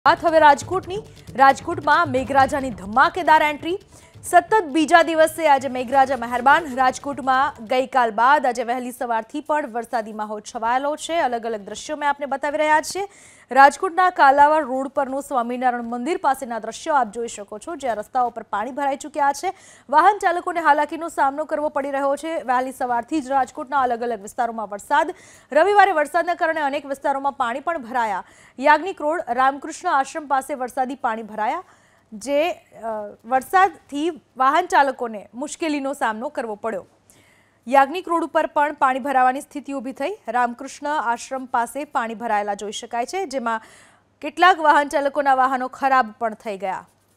વાત હવે રાજકોટમાં મેઘરાજાની ધમાકેદાર એન્ટ્રી સતત બીજા દિવસે આજે મેઘરાજા મહેરબાન। રાજકોટમાં ગઈકાલ બાદ આજે વહેલી સવારથી પણ વરસાદી માહોલ છવાયેલો છે। અલગ અલગ દ્રશ્યો મેં આપને બતાવી રહ્યા છીએ। રાજકોટના કાલાવડ રોડ પરનું સ્વામિનારાયણ મંદિર પાસેના દ્રશ્યો આપ જોઈ શકો છો, જ્યાં રસ્તાઓ પર પાણી ભરાઈ ચૂક્યા છે। વાહન ચાલકોને હાલાકીનો સામનો કરવો પડી રહ્યો છે। વહેલી સવારથી જ રાજકોટના અલગ અલગ વિસ્તારોમાં વરસાદ। રવિવારે વરસાદના કારણે અનેક વિસ્તારોમાં પાણી પણ ભરાયા। યાજ્ઞિક રોડ રામકૃષ્ણ આશ્રમ પાસે વરસાદી પાણી ભરાયા, જે વરસાદથી વાહન ચાલકોને મુશ્કેલીનો સામનો કરવો પડ્યો। યાજ્ઞિક રોડ ઉપર પણ પાણી ભરાવાની સ્થિતિ ઊભી થઈ। રામકૃષ્ણ આશ્રમ પાસે પાણી ભરાયેલા જોઈ શકાય છે, જેમાં કેટલાક વાહન ચાલકોના વાહનો ખરાબ પણ થઈ ગયા।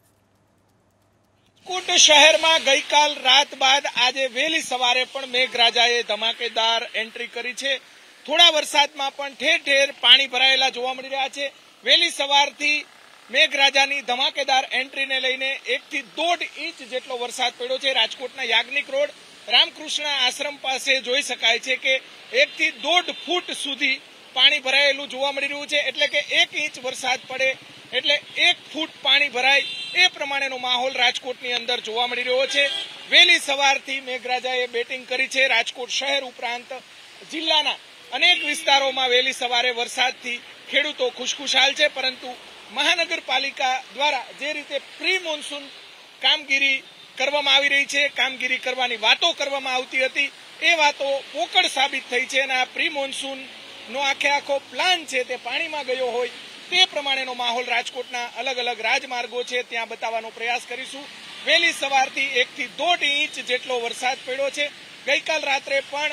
રાજકોટ શહેરમાં ગઈકાલ રાત બાદ આજે વહેલી સવારે પણ મેઘરાજાએ ધમાકેદાર એન્ટ્રી કરી છે। થોડા વરસાદમાં પણ ઠેર ઠેર પાણી ભરાયેલા જોવા મળી રહ્યા છે। વહેલી સવારથી મેઘરાજાની ધમાકેદાર એન્ટ્રીને લઈને 1 થી 1.5 ઇંચ જેટલો વરસાદ પડ્યો છે। રાજકોટના યાજ્ઞિક રોડ રામકૃષ્ણ આશ્રમ પાસે જોઈ શકાય છે કે 1 થી 1.5 ફૂટ સુધી પાણી ભરાયેલું જોવા મળી રહ્યું છે। એટલે કે 1 ઇંચ વરસાદ પડે એટલે 1 ફૂટ પાણી ભરાય એ પ્રમાણેનો માહોલ રાજકોટની અંદર જોવા મળી રહ્યો છે। વહેલી સવારથી મેઘરાજાએ બેટિંગ કરી છે। રાજકોટ શહેર ઉપરાંત જિલ્લાના અનેક વિસ્તારોમાં વહેલી સવારે વરસાદથી ખેડૂતો ખુશખુશાલ છે, પરંતુ મહાનગરપાલિકા દ્વારા જે રીતે પ્રી મોન્સૂન કામગીરી કરવામાં આવી રહી છે, કામગીરી કરવાની વાતો કરવામાં આવતી હતી, એ વાતો પોકળ સાબિત થઈ છે અને આ પ્રી મોન્સૂનનો આખો પ્લાન છે તે પાણીમાં ગયો હોય તે પ્રમાણેનો માહોલ રાજકોટના અલગ અલગ રાજમાર્ગો છે ત્યાં બતાવવાનો પ્રયાસ કરીશું। વહેલી સવારથી 1 થી 1.5 ઇંચ જેટલો વરસાદ પડ્યો છે। ગઈકાલ રાત્રે પણ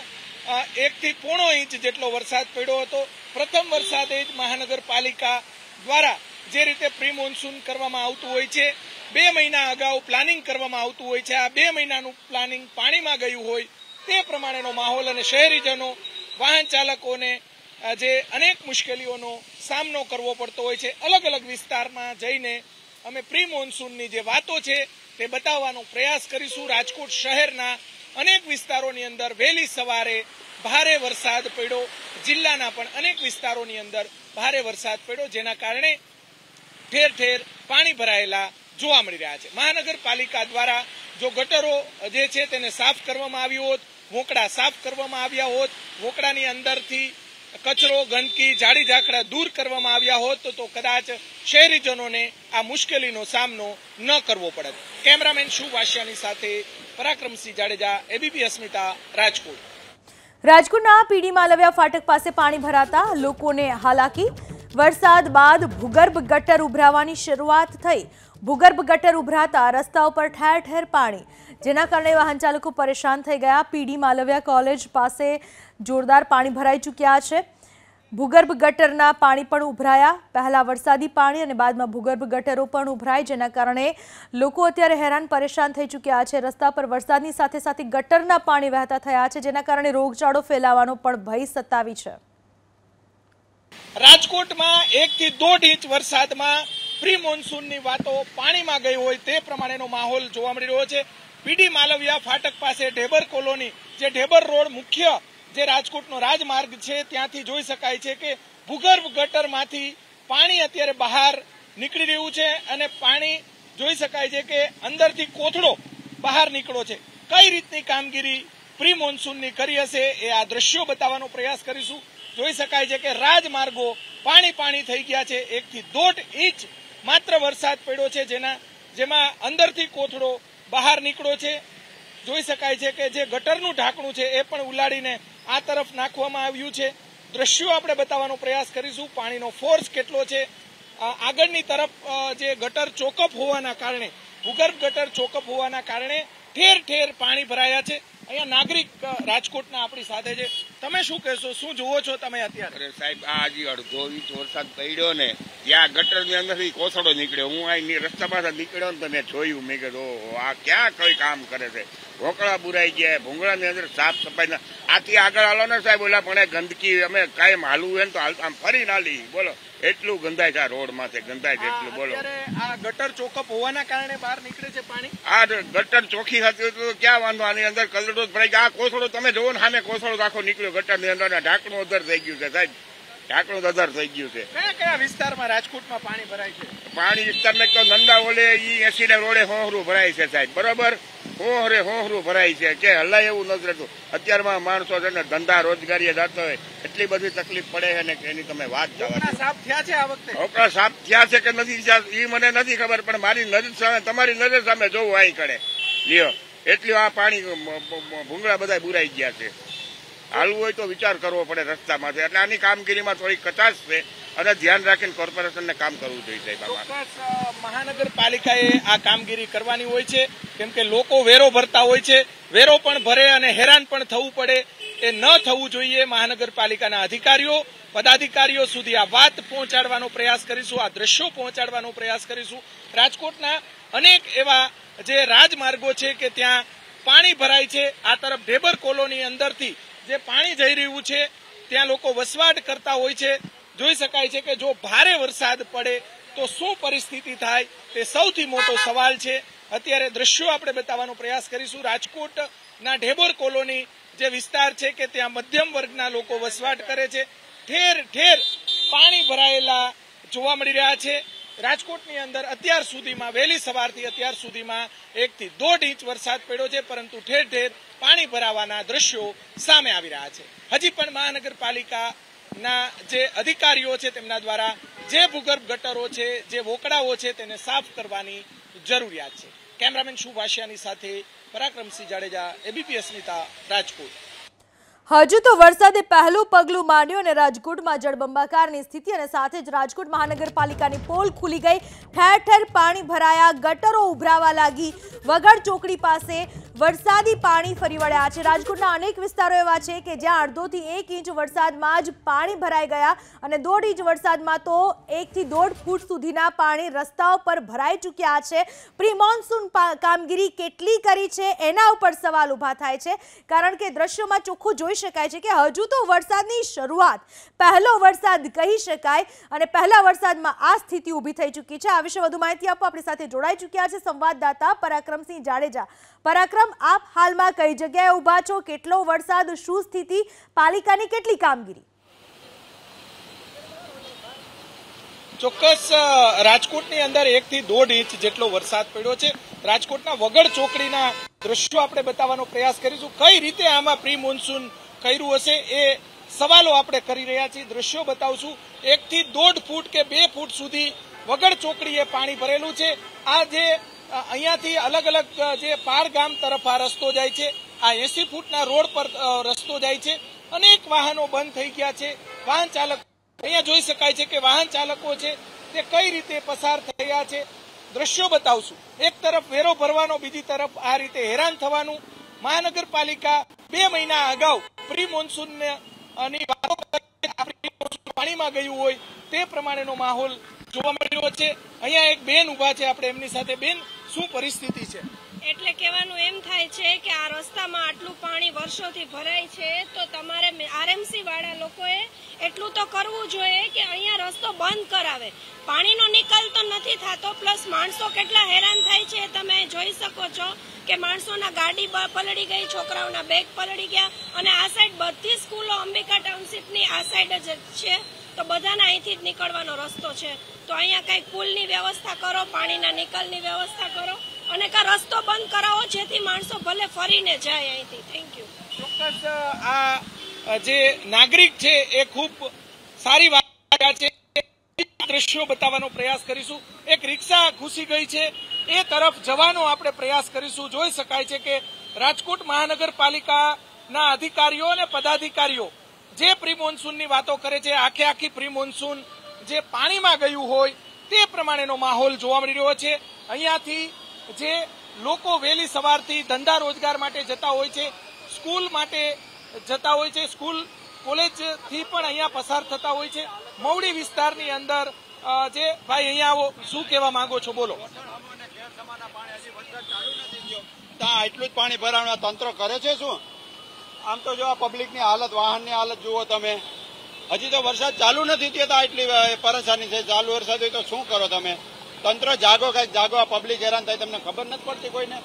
1 થી 1.5 ઇંચ જેટલો વરસાદ પડ્યો હતો। પ્રથમ વરસાદે જ મહાનગરપાલિકા દ્વારા જે રીતે પ્રી મોન્સૂન કરવામાં આવતું હોય છે, 2 મહિના અગાઉ પ્લાનિંગ કરવામાં આવતું હોય છે, આ 2 મહિનાનું પ્લાનિંગ પાણીમાં ગયું હોય તે પ્રમાણેનો માહોલ અને શહેરીજનો વાહન ચાલકોને જે અનેક મુશ્કેલીઓનો સામનો કરવો પડતો હોય છે। અલગ અલગ વિસ્તારમાં જઈને અમે પ્રી મોન્સૂનની જે વાતો છે તે બતાવવાનો પ્રયાસ કરીશું। રાજકોટ શહેરના અનેક વિસ્તારોની અંદર વહેલી સવારે ભારે વરસાદ પડ્યો, જિલ્લાના પણ અનેક વિસ્તારોની અંદર ભારે વરસાદ પડ્યો, જેના કારણે ઠેર ઠેર પાણી ભરાયેલા જોવા મળી રહ્યા છે। મહાનગરપાલિકા દ્વારા જો ગટરો જે છે તેને સાફ કરવામાં આવ્યું હોત, વોંકડા સાફ કરવામાં આવ્યા હોત, વોંકડાની અંદરથી કચરો, ગંદકી, ઝાડી ઝાકડા દૂર કરવામાં આવ્યા હોત તો કદાચ શહેરીજનોને આ મુશ્કેલીનો સામનો ન કરવો પડત। કેમેરામેન શુ વાસિયાની સાથે પરાક્રમસિંહ જાડેજા, એબીપી અસ્મિતા, રાજકોટ। રાજકોટના પીડી માલવિયા ફાટક પાસે પાણી ભરાતા લોકોને હાલાકી। વરસાદ બાદ ભૂગર્ભ ગટર ઉભરાવાની શરૂઆત થઈ। ભૂગર્ભ ગટર ઉભરાતા રસ્તાઓ પર ઠેર ઠેર પાણી, જેના કારણે વાહન ચાલકો પરેશાન થઈ ગયા। પીડી માલવિયા કોલેજ પાસે જોરદાર પાણી ભરાઈ ચૂક્યા છે। ભૂગર્ભ ગટરના પાણી પણ ઉભરાયા। પહેલા વરસાદી પાણી અને બાદમાં ભૂગર્ભ ગટરો પણ ઉભરાય, જેના કારણે લોકો અત્યારે હેરાન પરેશાન થઈ ચૂક્યા છે। રસ્તા પર વરસાદની સાથે સાથે ગટરના પાણી વહેતા થયા છે, જેના કારણે રોગચાળો ફેલાવાનો પણ ભય સતાવી છે। રાજકોટમાં 1 થી 1.5 ઇંચ વરસાદમાં પ્રી મોન્સૂનની વાતો પાણીમાં ગઈ હોય તે પ્રમાણેનો માહોલ જોવા મળી રહ્યો છે। પીડી માલવિયા ફાટક પાસે ઢેબર કોલોની, જે ઢેબર રોડ મુખ્ય જે રાજકોટનો રાજમાર્ગ છે ત્યાંથી જોઈ શકાય છે કે ભૂગર્ભ ગટરમાંથી પાણી અત્યારે બહાર નીકળી રહ્યું છે અને પાણી જોઈ શકાય છે કે અંદરથી કોથળો બહાર નીકળ્યો છે। કઈ રીતની કામગીરી પ્રી મોન્સૂનની કરી હશે એ આ દ્રશ્યો બતાવવાનો પ્રયાસ કરીશું। જોઈ શકાય છે કે રાજમાર્ગો પાણી થઈ ગયા છે। 1 થી 1.5 ઇંચ માત્ર વરસાદ પડ્યો છે, જેમાં અંદરથી કોથળો બહાર નીકળ્યો છે। જોઈ શકાય છે કે જે ગટરનું ઢાંકણું છે એ પણ ઉલાડીને આ તરફ નાખવામાં આવ્યું છે। દ્રશ્યો આપણે બતાવવાનો પ્રયાસ કરીશું। પાણીનો ફોર્સ કેટલો છે, આગળની તરફ જે ગટર ચોકઅપ હોવાના કારણે, ભૂગર્ભ ગટર ચોકઅપ હોવાના કારણે ઠેર ઠેર પાણી ભરાયા છે। અહીંયા નાગરિક રાજકોટના આપણી સાથે છે, તમે શું કહેશો, શું જુઓ છો તમે અત્યારે? સાહેબ, આ હજી 1.5 ઇંચ વરસાદ પડ્યો ને ત્યાં ગટરની અંદરથી કોથળો નીકળ્યો। હું અહીં રસ્તા પાસે નીકળ્યો ને તો મેં જોયું, મેં કીધું આ ક્યાં કઈ કામ કરે છે। ભોંકળા બુરાઈ ગયા, ભોંગળાની અંદર સાફ સફાઈ આથી આગળ હાલો ને સાહેબ, ઓલા પણ ગંદકી અમે કાયમ હાલવું હોય ને તો આમ ફરી નાલી બોલો એટલું ગંધાય છે આ રોડ માંથી, ગંધાય છે એટલું બોલો। આ ગટર ચોકઅપ હોવાના કારણે બહાર નીકળે છે પાણી। આ ગટર ચોખ્ખી થતી હોય તો ક્યાં વાંધો, આની અંદર કલડો ભરાઈ ગયા। આ કોથળો તમે જોવો ને, સામે કોથળો આખો નીકળ્યો ગટર ની અંદર, ઢાંકણું અધર થઈ ગયું છે સાહેબ। ઢાંકણું દધર થઈ ગયું છે. કયા કયા વિસ્તારમાં રાજકોટમાં પાણી ભરાય છે? પાણી વિસ્તારમાં તો નંદા ઓલે ઈ 80 રોડે હોહરું ભરાય છે સાહેબ, બરોબર. હોહરું ભરાય છે કે હલાય એવું નથી રહેતું. અત્યારમાં માણસો છે ને ધંધા રોજગારીએ જતો હોય એટલી બધી તકલીફ પડે છે ને કે એની તમે વાત જવા. સાફ થયા છે આ વખતે? હોકળા સાફ થયા છે કે નથી એ મને નથી ખબર, પણ મારી નજર સામે તમારી નજર સામે જોવું અહીં કરે લ્યો એટલું આ પાણી ભૂંગળા બધા બુરાઈ ગયા છે. હાલવું હોય તો વિચાર કરવો પડે રસ્તામાંથી. એટલે આની કામગીરીમાં થોડી કચાશ છે અને ધ્યાન રાખીને કોર્પોરેશનને કામ કરવું જોઈએ સાહેબ. મહાનગરપાલિકાએ આ કામગીરી કરવાની હોય છે, કેમ કે લોકો વેરો ભરતા હોય છે, વેરો પણ ભરે અને હેરાન પણ થવું પડે. એ ન થવું જોઈએ. મહાનગરપાલિકાના અધિકારીઓ પદાધિકારીઓ સુધી આ વાત પહોંચાડવાનો પ્રયાસ કરીશું, આ દ્રશ્યો પહોંચાડવાનો પ્રયાસ કરીશું. રાજકોટના અનેક એવા જે રાજમાર્ગો છે કે ત્યાં પાણી ભરાય છે. આ તરફ ઢેબર કોલોની અંદરથી જે પાણી જઈ રહ્યું છે ત્યાં લોકો વસવાટ કરતા હોય છે. જોઈ શકાય છે કે જો ભારે વરસાદ પડે તો શું પરિસ્થિતિ થાય તે સૌથી મોટો સવાલ છે. અત્યારે દ્રશ્યો આપણે બતાવવાનો પ્રયાસ કરીશું. રાજકોટના ઢેબર કોલોની જે વિસ્તાર છે કે ત્યાં મધ્યમ વર્ગના લોકો વસવાટ કરે છે. ઠેર ઠેર પાણી ભરાયેલા જોવા મળી રહ્યા છે. રાજકોટની અંદર અત્યાર સુધીમાં વહેલી સવારથી અત્યાર સુધીમાં 1 થી 1.5 ઇંચ વરસાદ પડ્યો છે, પરંતુ ઠેર ઠેર પાણી ભરાવાના દ્રશ્યો સામે આવી રહ્યા છે. હજી પણ મહાનગરપાલિકાના જે અધિકારીઓ છે તેમના દ્વારા જે ભૂગર્ભ ગટરો છે, જે વોકડાઓ છે તેને સાફ કરવાની જરૂરિયાત છે. કેમેરામેન શુભ આશિયાની સાથે પરાક્રમસિંહ જાડેજા, એબીપી અસ્મિતા, રાજકોટ. હજુ તો વરસાદે પહેલું પગલું માંડ્યું અને રાજકોટમાં જળબંબાકારની સ્થિતિ અને સાથે જ રાજકોટ મહાનગરપાલિકાની પોલ ખુલી ગઈ. ઠેર ઠેર પાણી ભરાયા, ગટરો ઉભરાવા લાગી. વગડ ચોકડી પાસે વરસાદી પાણી ફરી વળ્યા છે. રાજકોટના અનેક વિસ્તારો એવા છે કે જ્યાં 1.5 થી 1 ઇંચ વરસાદમાં જ પાણી ભરાઈ ગયા અને 1.5 ઇંચ વરસાદમાં તો 1 થી 1.5 ફૂટ સુધીના પાણી રસ્તાઓ પર ભરાઈ ચૂક્યા છે. પ્રી મોન્સૂન કામગીરી કેટલી કરી છે એના ઉપર સવાલ ઉભા થાય છે, કારણ કે દ્રશ્યોમાં ચોખ્ખું જોઈ શકાય છે કે હજુ તો વરસાદની શરૂઆત, પહેલો વરસાદ કહી શકાય અને પહેલા વરસાદમાં આ સ્થિતિ ઊભી થઈ ચૂકી છે. આ વિશે વધુ માહિતી આપવા આપણી સાથે જોડાઈ ચૂક્યા છે સંવાદદાતા પરાક્રમસિંહ જાડેજા. પરાક્રમ, આપ હાલમાં કઈ જગ્યાએ ઊભા છો? કેટલો વરસાદ, શું સ્થિતિ, પાલિકાની કેટલી કામગીરી? ચોક્કસ રાજકોટની અંદર 1 થી 1.5 ઇંચ જેટલો વરસાદ પડ્યો છે. રાજકોટના વગડ ચોકડીના દ્રશ્યો આપણે બતાવવાનો પ્રયાસ કરીશું. કઈ રીતે આમાં પ્રી મોન્સૂન કર્યું હશે એ સવાલો આપણે કરી રહ્યા છીએ. દ્રશ્યો બતાવશું. 1 થી 1.5 ફૂટ કે 2 ફૂટ સુધી વગડ ચોકડીએ પાણી ભરેલું છે. આ જે અહીંયાથી અલગ અલગ જે પાર ગામ તરફ આ રસ્તો જાય છે, આ 80 ફૂટના રોડ પર રસ્તો જાય છે. અનેક વાહનો બંધ થઈ ગયા છે. વાહન ચાલક અહીંયા જોઈ શકાય છે કે વાહન ચાલકો છે તે કઈ રીતે પસાર થયા છે. દ્રશ્યો બતાવશું. એક તરફ વેરો ભરવાનો, બીજી તરફ આ રીતે હેરાન થવાનું. મહાનગરપાલિકા 2 મહિના અગાઉ પ્રી મોન્સૂનની વાતો પાણીમાં ગયું હોય તે પ્રમાણેનો માહોલ જોવા મળ્યો છે. અહીંયા એક બેન ઉભા છે, આપણે એમની સાથે. બેન, શું પરિસ્થિતિ છે? એટલે કહેવાનું એમ થાય છે કે આ રસ્તામાં આટલું પાણી વર્ષોથી ભરાય છે તો તમારે આરએમસી વાળા લોકોએ એટલું તો કરવું જોઈએ કે અહીંયા રસ્તો બંધ કરાવે. પાણીનો નિકાલ તો નથી થતો, પ્લસ માણસો કેટલા હેરાન થાય છે તમે જોઈ શકો છો કે માણસોના ગાડી પલળી ગઈ, છોકરાઓના બેગ પલળી ગયા અને આ સાઈડ બધી સ્કૂલો અંબિકા ટાઉનશીપની આ સાઈડ જ છે, તો બધાના અહીંથી જ નીકળવાનો રસ્તો છે. તો અહીંયા કંઈક પુલની વ્યવસ્થા કરો, પાણીના નિકાલની વ્યવસ્થા કરો અને કા રસ્તો બંધ કરાવો જેથી માણસો ભલે ફરીને જાય અહીંથી. Thank you. ચોક્કસ આ જે નાગરિક છે એ ખૂબ સારી વાત છે. દ્રશ્યો બતાવવાનો પ્રયાસ કરીશું. એક રિક્ષા ઘૂસી ગઈ છે, એ તરફ જવાનો આપણે પ્રયાસ કરીશું. જોઈ શકાય છે કે રાજકોટ મહાનગરપાલિકાના અધિકારીઓ અને પદાધિકારીઓ જે પ્રી મોન્સૂનની વાતો કરે છે, આખી પ્રી મોન્સૂન જે પાણીમાં ગયું હોય તે પ્રમાણેનો માહોલ જોવા મળી રહ્યો છે. અહીંયાથી જે લોકો વહેલી સવારથી ધંધા રોજગાર માટે જતા હોય છે, સ્કૂલ માટે જતા હોય છે, સ્કૂલ કોલેજથી પણ અહીંયા પસાર થતા હોય છે. મવડી વિસ્તારની અંદર જે ભાઈ અહીંયા આવો, શું કહેવા માંગો છો? બોલો. એટલું જ પાણી ભરાવવાનું તંત્ર કરે છે શું? આમ તો જો આ પબ્લિકની હાલત, વાહનની હાલત જુઓ તમે. હજી તો વરસાદ ચાલુ નથી થયો એટલી પરેશાની છે. ચાલુ વરસાદ હોય તો શું કરો તમે? તંત્ર જાગો, કઈક જાગો. આ પબ્લિક હેરાન થાય, તમને ખબર નથી પડતી કોઈને?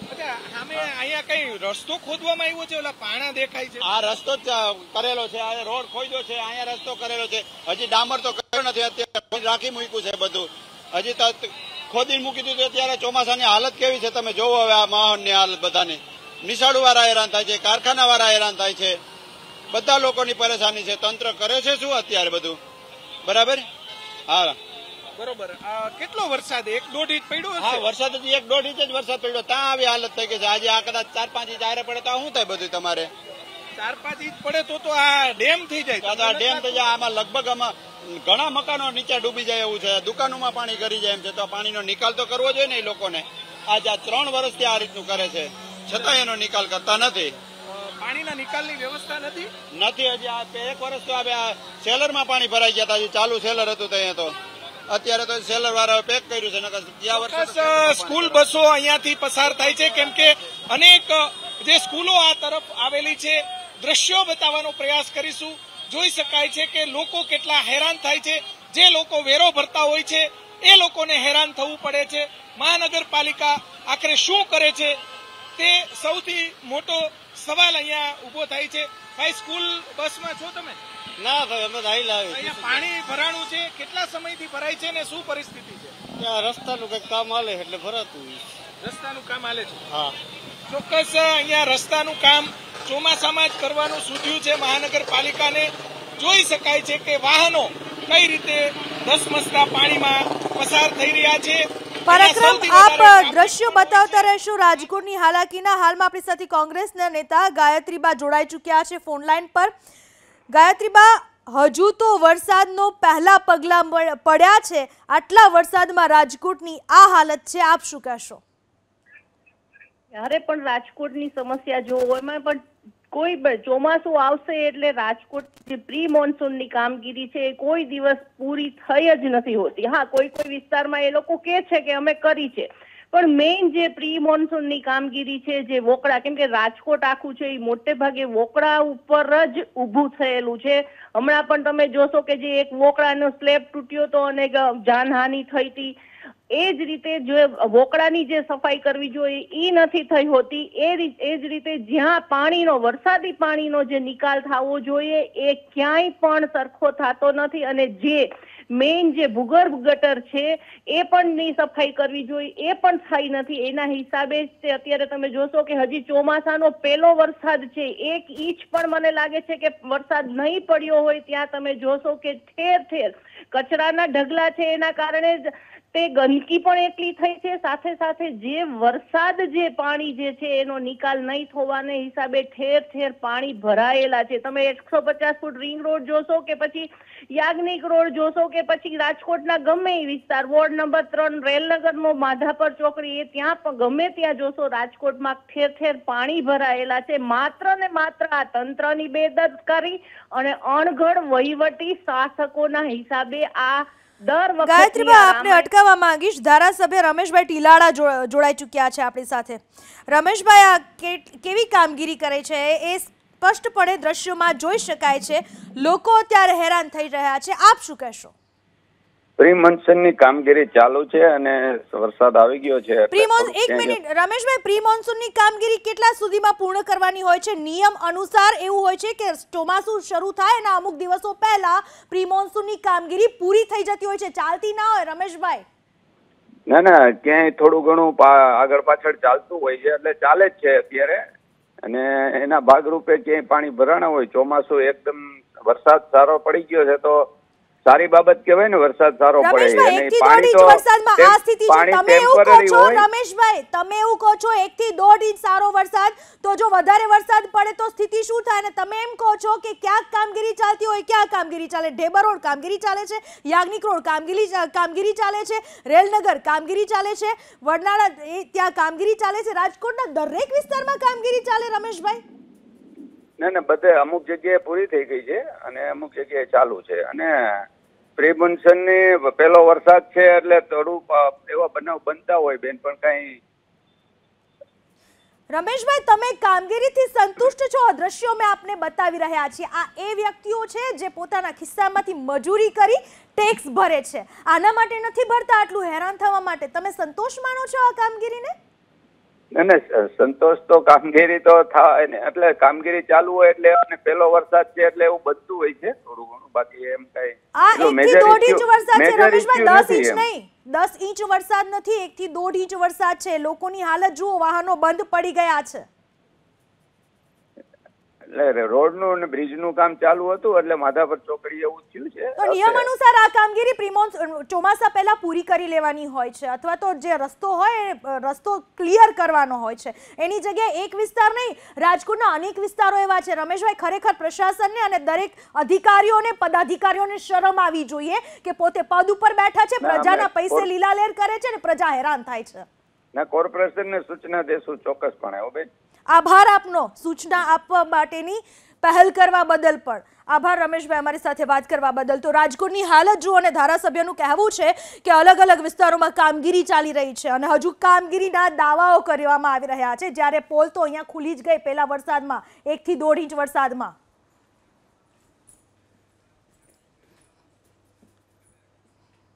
અચ્છા, સામે અહીંયા કઈ રસ્તો ખોદવામાં આવ્યો છે? ઓલા પાણા દેખાય છે. આ રસ્તો જ કરેલો છે, આ રોડ ખોદ્યો છે, અહીંયા રસ્તો કરેલો છે. હજી ડામર તો કર્યો નથી, અત્યારે રાખી મૂક્યું છે બધું. હજી તો ખોદી મૂકી દીધું. અત્યારે ચોમાસાની હાલત કેવી છે તમે જોવો. હવે આ માહોલની હાલત બધાની, નિશાળુ વાળા હેરાન થાય છે, કારખાના વાળા હેરાન થાય છે, બધા લોકોની પરેશાની છે. તંત્ર કરે છે શું અત્યારે બધું? બરાબર. હા બરોબર. કેટલો વરસાદ? 1-1.5 ઇંચ પડ્યો હશે? હા, વરસાદ હજી 1-1.5 ઇંચ જ વરસાદ પડ્યો. ત્યાં આવી હાલત થઈ ગઈ છે. આજે આ કદાચ 4-5 ઇંચ આરે પડે તો શું થાય બધું તમારે? 4-5 ઇંચ પડે તો આ ડેમ થઈ જાય. આ ડેમ થઈ જાય. આમાં લગભગ આમાં ઘણા મકાનો નીચે ડૂબી જાય એવું છે. દુકાનોમાં પાણી કરી જાય એમ છે. તો પાણીનો નિકાલ તો કરવો જોઈએ ને એ લોકોને. આજે આ 3 વર્ષથી આ રીતનું કરે છે, છતાં એનો નિકાલ કરતા નથી. પાણીના નિકાલની વ્યવસ્થા નથી. હજી આ 1 વર્ષ તો આ સેલરમાં પાણી ભરાઈ ગયા હતા. હજી ચાલુ સેલર હતું ત્યાં તો. અત્યારે તો સેલર વાળા પેક કર્યું છે. નકર ગયા વર્ષે સ્કૂલ બસો અહીંયાથી પસાર થાય છે, કેમ કે અનેક જે સ્કૂલો આ તરફ આવેલી છે. દ્રશ્યો બતાવવાનો પ્રયાસ કરીશું. જોઈ શકાય છે કે લોકો કેટલા હેરાન થાય છે. જે લોકો વેરો ભરતા હોય છે એ લોકોને હેરાન થવું પડે છે. મહાનગરપાલિકા આખરે શું કરે છે તે સૌથી મોટો સવાલ અહીંયા ઉભો થાય છે. ભાઈ, સ્કૂલ બસમાં છો તમે? ના ભાઈ, અમે અહીં લાવી. અહીંયા પાણી ભરાણું છે. કેટલા સમયથી ભરાય છે ને શું પરિસ્થિતિ છે? ત્યાં રસ્તાનું કઈક કામ હાલે એટલે ભરાતું. રસ્તાનું કામ હાલે છે? હા, ચોક્કસ. અહીંયા રસ્તાનું કામ ચોમાસામાં જ કરવાનું સૂચવ્યું છે મહાનગરપાલિકાને. જોઈ શકાય છે કે વાહનો કઈ રીતે ધસમસતા પાણીમાં પસાર થઈ રહ્યા છે. પરાક્રમ, આપ દ્રશ્યો બતાવતા રહેશો રાજકોટની હાલાકીના. હાલમાં આપણી સાથે કોંગ્રેસના નેતા ગાયત્રીબા જોડાઈ ચૂક્યા છે ફોન લાઈન પર. ગાયત્રીબા, હજુ તો વરસાદનો પહેલા પગલા પડ્યા છે. આટલા વરસાદમાં રાજકોટની આ હાલત છે, આપ શું કહેશો? ત્યારે પણ રાજકોટની સમસ્યા જોવો, એમાં પણ કોઈ ચોમાસું આવશે એટલે રાજકોટ જે પ્રી મોન્સૂનની કામગીરી છે એ કોઈ દિવસ પૂરી થઈ જ નથી હોતી. હા, કોઈ વિસ્તારમાં એ લોકો કે છે કે અમે કરી છે, પણ મેઇન જે પ્રી મોન્સૂનની કામગીરી છે, જે વોકળા, કેમ કે રાજકોટ આખું છે એ મોટે ભાગે વોકળા ઉપર જ ઊભું થયેલું છે. હમણાં પણ તમે જોશો કે જે એક વોકળાનો સ્લેબ તૂટ્યો હતો અને જાનહાનિ થઈ હતી. એ જ રીતે જો વોકળાની જે સફાઈ કરવી જોઈએ એ નથી થઈ હોતી. એ જ રીતે જ્યાં પાણીનો, વરસાદી પાણીનો જે નિકાલ થવો જોઈએ એ ક્યાંય પણ સરખો થતો નથી. અને જે મેઇન જે ભૂગર્ભ ગટર છે એ પણ ની સફાઈ કરવી જોઈએ એ પણ થઈ નથી. એના હિસાબે અત્યારે તમે જોશો કે હજી ચોમાસાનો પહેલો વરસાદ છે, 1 ઇંચ પણ મને લાગે છે કે વરસાદ નહીં પડ્યો હોય. ત્યાં તમે જોશો કે ઠેર ઠેર કચરાના ઢગલા છે. એના કારણે તે ગંદકી પણ એટલી થઈ છે. સાથે સાથે જે વરસાદ જે પાણી જે છે એનો નિકાલ નહીં થવાને હિસાબે ઠેર ઠેર પાણી ભરાયેલા છે. તમે 150 ફૂટ રિંગ રોડ જોશો કે પછી યાજ્ઞિક રોડ જોશો કે પછી રાજકોટના ગમે એ વિસ્તાર, વોર્ડ નંબર 3 રેલનગરનો માધાપર ચોકડી, એ ત્યાં પણ ગમે ત્યાં જોશો રાજકોટમાં ઠેર ઠેર પાણી ભરાયેલા છે. માત્ર ને માત્ર આ તંત્રની બેદરકારી અને અણઘડ વહીવટી શાસકોના હિસાબે આ ગાયત્રીબા, આપને અટકાવવા માંગીશ. ધારાસભ્ય રમેશભાઈ ટીલાળા જોડાઈ ચૂક્યા છે આપણી સાથે. રમેશભાઈ, આ કેવી કામગીરી કરે છે એ સ્પષ્ટપણે દ્રશ્યોમાં જોઈ શકાય છે. લોકો અત્યારે હેરાન થઈ રહ્યા છે, આપ શું કહેશો? પ્રી મોન્સૂનની કામગીરી ચાલુ છે અને વરસાદ આવી ગયો છે. એક મિનિટ રમેશભાઈ, પ્રી મોન્સૂનની કામગીરી કેટલા સુધીમાં પૂર્ણ કરવાની હોય છે? નિયમ અનુસાર એવું હોય છે કે ચોમાસું શરૂ થાય એના અમુક દિવસો પહેલા પ્રી મોન્સૂનની કામગીરી પૂરી થઈ જતી હોય છે, ચાલતી ના હોય. રમેશભાઈ, ના, ક્યાંય થોડું ઘણું આગળ પાછળ ચાલતું હોય છે, એટલે ચાલે જ છે અત્યારે. અને એના ભાગરૂપે ક્યાંય પાણી ભરાણા હોય, ચોમાસું એકદમ વરસાદ સારો પડી ગયો છે તો સારી બાબત કહેવાય ને. વરસાદ સારો પડે અને પાણી તો વરસાદમાં આ સ્થિતિ છે. તમે એવું કહો છો રમેશભાઈ, તમે એવું કહો છો 1 થી 1.5 ઇંચ સારો વરસાદ, તો જો વધારે વરસાદ પડે તો સ્થિતિ શું થાય? અને તમે એમ કહો છો કે ક્યાંક કામગીરી ચાલતી હોય, ક્યાં કામગીરી ચાલે? ઢેબર રોડ કામગીરી ચાલે છે, યાજ્ઞિક રોડ કામગીરી ચાલે છે, રેલનગર કામગીરી ચાલે છે, વડનાળા ત્યાં કામગીરી ચાલે છે, રાજકોટના દરેક વિસ્તારમાં કામગીરી ચાલે. રમેશભાઈ, ના, બધે અમુક જગ્યાએ પૂરી થઈ ગઈ છે અને અમુક જગ્યાએ ચાલુ છે. અને પ્રી મોન્સૂનની પહેલો વરસાદ છે એટલે થોડું એવા બનાવ બનતા હોય બેન, પણ કઈ. રમેશભાઈ, તમે કામગીરીથી સંતુષ્ટ છો? દ્રશ્યો મેં આપને બતાવી રહ્યા છીએ. આ એ વ્યક્તિઓ છે જે પોતાના ખિસ્સામાંથી મજૂરી કરી ટેક્સ ભરે છે. આના માટે નથી ભરતા, આટલું હેરાન થવા માટે. તમે સંતોષ માનો છો આ કામગીરીને? ને સંતોષ તો કામગીરી તો થાય ને, એટલે કામગીરી ચાલુ હોય એટલે અને પેલો વરસાદ છે એટલે એવું બધું હોય છે થોડું ઘણું, બાકી એમ કઈ આ 1 થી 1.5 ઇંચ વરસાદ છે રમેશભાઈ, 10 ઇંચ એમ. નહીં, 10 ઇંચ વરસાદ નથી, 1 થી 1.5 ઇંચ વરસાદ છે. લોકોની હાલત જુઓ, વાહનો બંધ પડી ગયા છે. એટલે રોડ નું અને બ્રિજ નું કામ ચાલુ હતું એટલે માધાપર ચોકડી એવું થયું છે. તો નિયમ અનુસાર આ કામગીરી ચોમાસા પહેલા પૂરી કરી લેવાની હોય છે, અથવા તો જે રસ્તો હોય એ રસ્તો ક્લિયર કરવાનો હોય છે. એની જગ્યાએ એક વિસ્તાર નહીં, રાજકોટના અનેક વિસ્તારો એવા છે રમેશભાઈ. ખરેખર પ્રશાસનને અને દરેક અધિકારીઓને પદાધિકારીઓને શરમ આવી જોઈએ કે પોતે પદ ઉપર બેઠા છે, પ્રજાના પૈસે લીલાલેર કરે છે અને પ્રજા હેરાન થાય છે. ના, કોર્પોરેશનને સૂચના દેશું ચોક્કસપણે. હો બેન, આભાર આપનો સૂચના આપવા માટેની, પહેલ કરવા બદલ પણ આભાર રમેશભાઈ, અમારી સાથે વાત કરવા બદલ. તો રાજકોટની હાલત જુઓ અને ધારાસભ્યનું કહેવું છે કે અલગ અલગ વિસ્તારોમાં કામગીરી ચાલી રહી છે અને હજુ કામગીરીના દાવાઓ કરવામાં આવી રહ્યા છે, જ્યારે પોલ તો અહીંયા ખુલી જ ગઈ પહેલા વરસાદમાં, 1 થી 1.5 ઇંચ વરસાદમાં.